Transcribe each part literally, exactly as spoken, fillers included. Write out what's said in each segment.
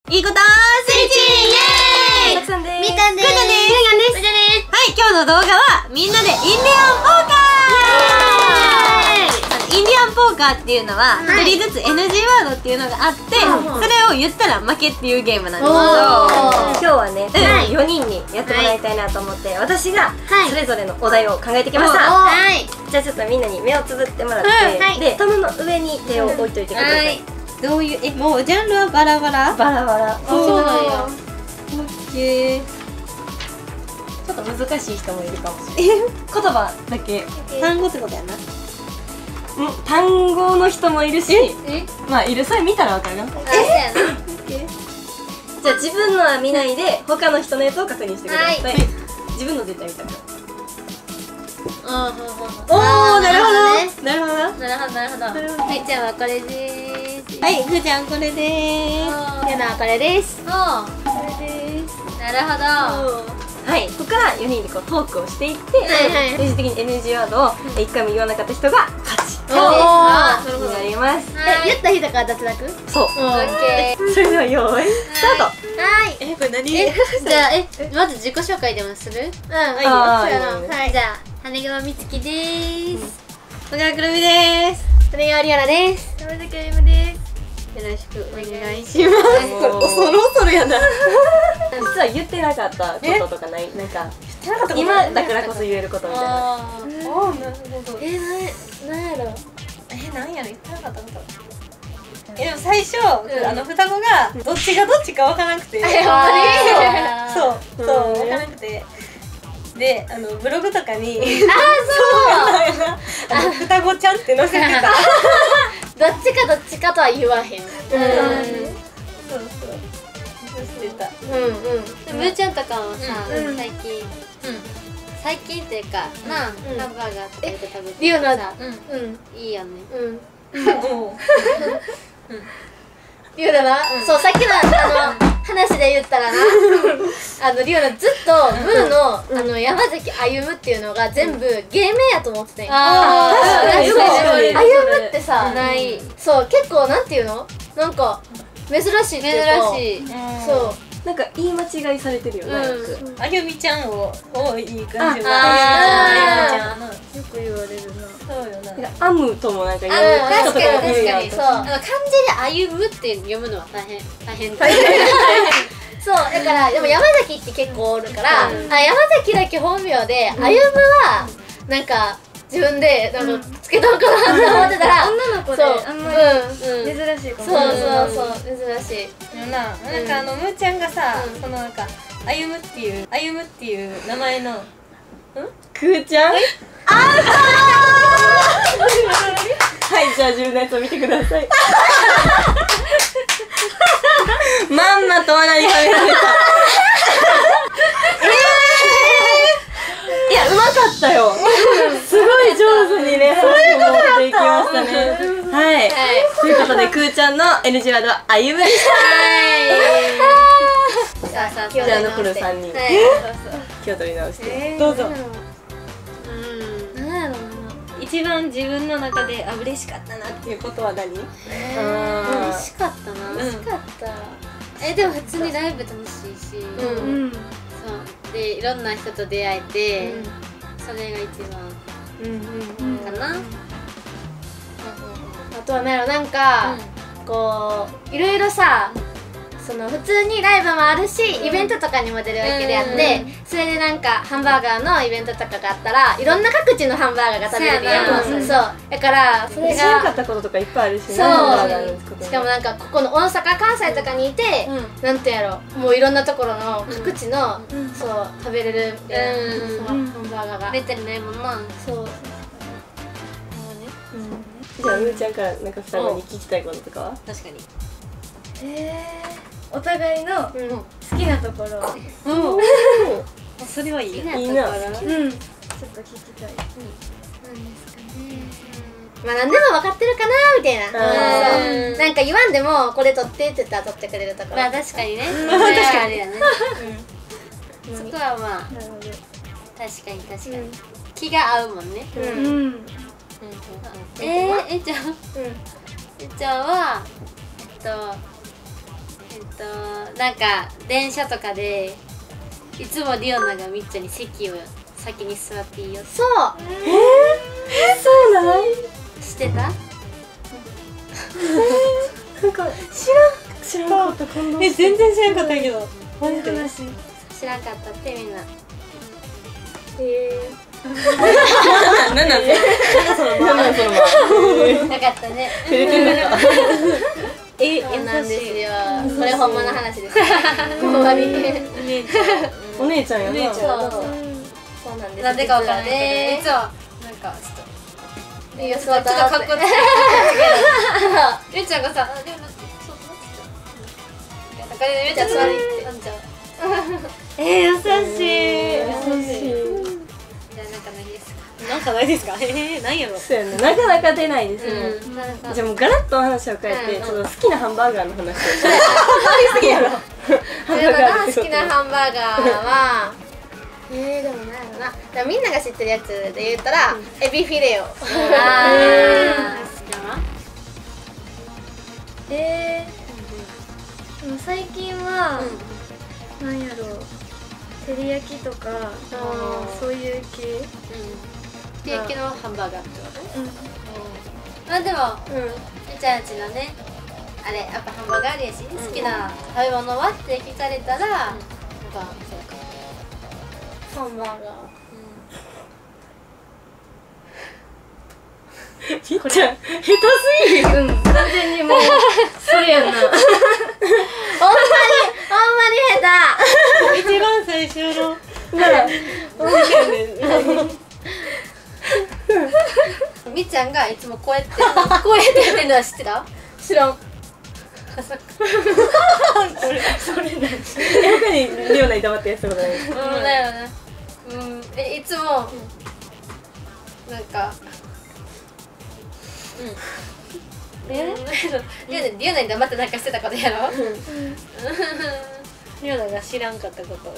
いいことスイッチイエーイ。たくさんです。みかんです。くーちゃんです。くーちゃんです。はい、今日の動画はみんなでインディアンポーカー。インディアンポーカーっていうのはひとりずつ エヌジー ワードっていうのがあって、それを言ったら負けっていうゲームなんですけど、今日はねよにんにやってもらいたいなと思って、私がそれぞれのお題を考えてきました。じゃあちょっとみんなに目をつぶってもらって、で頭の上に手を置いといてください。どういう、え、もうジャンルはバラバラバラバラ。そうなんや。オッケー。ちょっと難しい人もいるかもしれない。言葉だけ単語ってことやな。うん、単語の人もいるし、まあいる。それ見たらわかるよ。え、じゃあ自分のは見ないで他の人のやつを確認してください。自分の絶対見たら。おお、なるほどなるほどなるほどなるほど。はい、じゃあこれでーす。はい、ふーちゃんこれでーす。やなこれです。おー、これでーす。なるほど。はい、ここからよにんでこうトークをしていって、最終的に エヌジー ワードをいっかいも言わなかった人が勝ちになります。え、言った人から脱落？そう。それでは用意スタート。はい。え、これ何？じゃあ、え、まず自己紹介でもする？うん、いいよ。はい、じゃあ羽川みつきでーす。小川くるみでーす。羽川りおなです。山崎あゆむです。よろしくお願いします。恐る恐るやな。実は言ってなかったこととかない？なんか今だからこそ言えることみたいな。ああ、なるほど。え、な、なんやろ。え、なんやろ、言ってなかったこと。え、でも最初あの双子がどっちがどっちかわからなくて。そうそうそう、わからなくて。で、あのブログとかに、ああ、そう、あの双子ちゃんって載せてた。どっちかどっちかとは言わへん。うん、そうそう、載せてた。うんうん。むーちゃんとかはさ、最近最近っていうかな、ハンバーガーとかで食べてるさ、いいよね。うんリオナな、そうさっきのあの話で言ったらな、あのリオナずっとムーのあの山崎あゆむっていうのが全部芸名やと思ってたんや。ああ、あゆむってさ、ない。そう、結構なんていうの、なんか珍しいっていうか、珍しい。そう。なんか言い間違いされてるよね。あゆみちゃんをいい感じの。ああ、よく言われるな。そうよな。アムともなんか言う人とかもいるやん。そう。漢字であゆむって読むのは大変大変。そうだからでも山崎って結構おるから、あ、山崎だけ本名であゆむはなんか自分でなんかつけたのかなって思ってたら、女の子であんまり珍しいかも。そうそうそう、珍しいな。なんかあのむーちゃんがさ、そのなんかあゆむっていうあゆむっていう名前のくーちゃん。ああ、はい、じゃあ自分のやつを見てください。まんまと笑いが見られた。いや、うまかったよ。すごい上手にね、そういうこと持っていきましたね。はい、ということでくーちゃんの エヌジー ワードはあゆむでした。じゃあ残るさんにん気を取り直してどうぞ。一番自分の中であ、嬉しかったなっていうことは何？嬉しかったな、嬉しかった。え、でも普通にライブ楽しいし、そうでいろんな人と出会えて、それが一番かな。あとは何やろ、なんかこういろいろさ、その普通にライブもあるし、イベントとかにも出るわけであって、それでなんかハンバーガーのイベントとかがあったらいろんな各地のハンバーガーが食べれるやん。そうだからそれが知らなかったこととかいっぱいあるし、そう、しかもなんかここの大阪関西とかにいて、なんてやろ、もういろんなところの各地のそう食べれるみたいなハンバーガーが出てるないもんな。そう。じゃあむーちゃんからなんか双子に聞きたいこととかは？確かに。えー、お互いの好きなところ。うん、それはいい。いいな。うん、ちょっと聞きたい。何ですかね。まあ何でも分かってるかなみたいな。なんか言わんでもこれ取ってって言ったら取ってくれるところ。まあ確かにね。確かにあれやね。そこはまあ確かに確かに気が合うもんね。うん。えー、えちゃん、えちゃんはえっとえっとなんか電車とかでいつもリオナがみっちゃんに席を先に座っていいよって。 そう。 えー、そうなの？ 知ってた？ なんか知らん知らんかった感動。え、全然知らんかったけど。マジで？ 知らんかったってみんな。 へえ。 なんなんそれ？なんなんその間。 なかったね。 照れてんのか。え、 そうなんですよ。これ本物の話です。ほんまに。 お姉ちゃんやな。 そう。そうなんです。なんでかわからないけど、いつもなんかちょっと。いや、ちょっとかっこつけて。ゆうちゃんがさ、でもそうそうって。だからゆうちゃん座りって。 え、優しい。優しい。 じゃあなんかないですか。 なんかないですか。ええ、なんやろ。そうやね。なかなか出ないですね。じゃあもうガラッとお話を変えて、その好きなハンバーガーの話を。好きやろ。 好きなハンバーガーは。えー、でもなんやろな。でもみんなが知ってるやつで言ったら、エビフィレオ。ああ。 えー。でも最近は、なんやろう。照り焼きとか、そういう系。 照り焼きのハンバーガーってこと？うん。まあでも、みちゃんちのね、あれやっぱハンバーガーやし、好きな食べ物はって聞かれたら、なんかそうか。 ハンバーガー。 ひっちゃん、下手すぎる。うん、完全にもう、それやんな。 ほんまに、ほんまに下手。一番最初の。なら、 みっちゃんがいつもこうやって、こうやってやってるのは知ってた？ 知らん。 これ、それなん。え、他にリオナに黙ってやったことない？ うん、だよね。うん、え、いつも、なんか。うん。え？リオナ、リオナに黙ってなんかしてたことやろ？うん。 リオナが知らんかったこと。うん。 うん、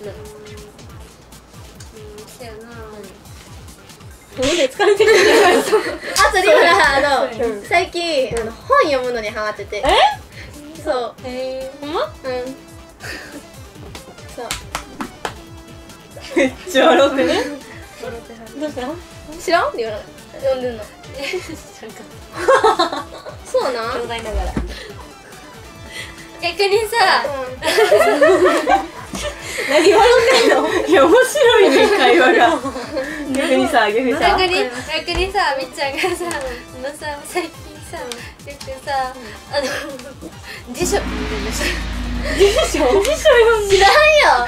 そうやな。 疲れてる。 あとリオナ、あの、最近、あの、本読むのにハマってて。 え？ そう。 へえ。ほんま？うん。 そう。 めっちゃ笑ってね。どうした？ 知らん？リオナ読んでんの。そうなん？ 兄弟ながら。 逆にさ、 何笑ってんの？いや、面白いね、会話が。逆にさ、逆にさ。 逆に、逆にさ、みっちゃんがさ、あのさ、最近さ、よくさ、あの、辞書って言ってるでしょ。 辞書？辞書読んで知らんよ。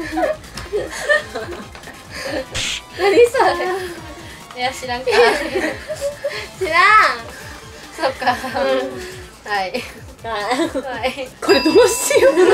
何それ？ いや、知らんか。 知らん。 そっか。はい。はい。 これどうしよう。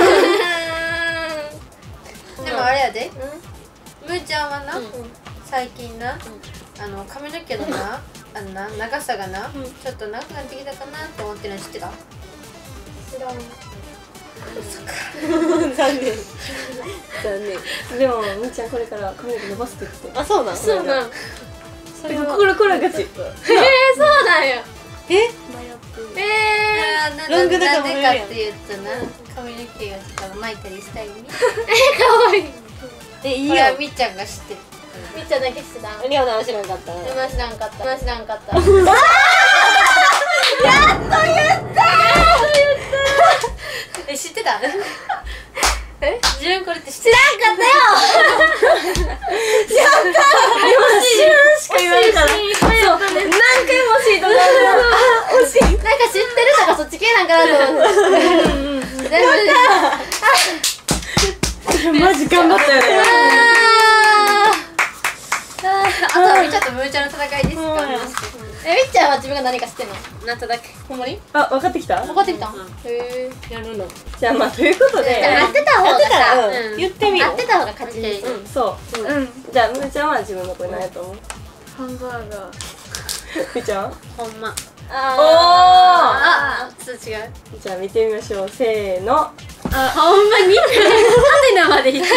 でもあれやで。むーちゃんはな、最近な、あの髪の毛のな、あのな長さがな、ちょっと長くなってきたかなと思ってるの知ってた？ 知らん。 そっか。 残念。残念。でもみーちゃんこれから髪の毛伸ばすって言って。あ、そうなん。 そうなん。 これこれこれガチ。 ええ、そうなんや。 え？ ええ。 ロングなんでかって言ったな、髪の毛がちょっと巻いたりしたいね。 え、可愛い。 え、いいよ。これはみっちゃんが知ってる。 みっちゃんだけ知ってた。 リオナは知らんかった。 今知らんかった。今知らんかった。 やっと言った。 え、知ってた？え？自分これって知知らんかったよ。 やったー。今知らんしか言われたら。そう。何回も欲しいとか。欲しい。 なんか知ってるとかそっち系なんかなと思って。やったー。 マジ頑張ったよね。 あとはみっちゃんとむーちゃんの戦いですか？ え、みっちゃんは自分が何か知ってんの？ なんとだけ。 ほんまに？ あ、分かってきた？ 分かってきた？へえ。 やるの。じゃあまあということで。 やってた方がさ、 言ってみよう。 やってた方が勝ちです。 うん、そう。うん。じゃあむーちゃんは自分のこれ何やと思う？ ハンバーガー。 みーちゃんは？ ほんま。 おー。 あ、ちょっと違う。 じゃあ見てみましょう。せーの。 あ、ほんまに？ハテナまでいってる。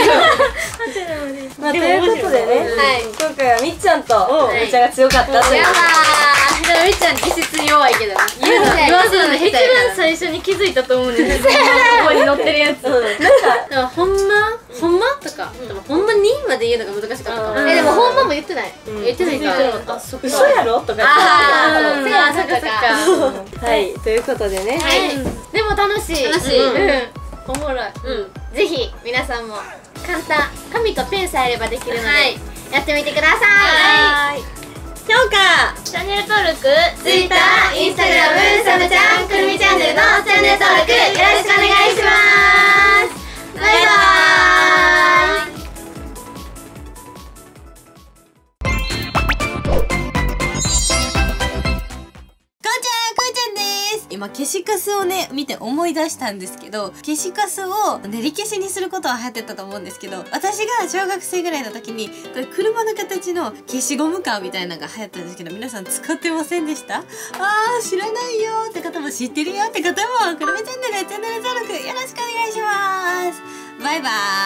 まあということでね、今回はみっちゃんとむーちゃんが強かったという。 やだー。 みっちゃん実質弱いけどね。言うの言わすの一番最初に気づいたと思うんですよ。ここに載ってるやつ。なんかほんまほんまとか、でもほんまにまで言うのが難しかったかも。 えでもほんまも言ってない。 言ってないか。 あ、そっか。嘘やろとか。 ああ、そうやそっかそっか。 はい、ということでね。 はい。でも楽しい。 楽しい。 うん。 おもろい。うん。 ぜひ皆さんも簡単、紙とペンさえあればできるのでやってみてください。 はい。評価、 チャンネル登録、 Twitter、Instagram、サブちゃん、くるみチャンネルのチャンネル登録よろしくお願いします。バイバーイ。 今消しカスをね見て思い出したんですけど、消しカスを練り消しにすることは流行ってたと思うんですけど、私が小学生ぐらいの時にこれ車の形の消しゴムカーみたいなのが流行ったんですけど、皆さん使ってませんでした？あー知らないよって方も知ってるよって方もくるみチャンネルチャンネル登録よろしくお願いします。バイバーイ。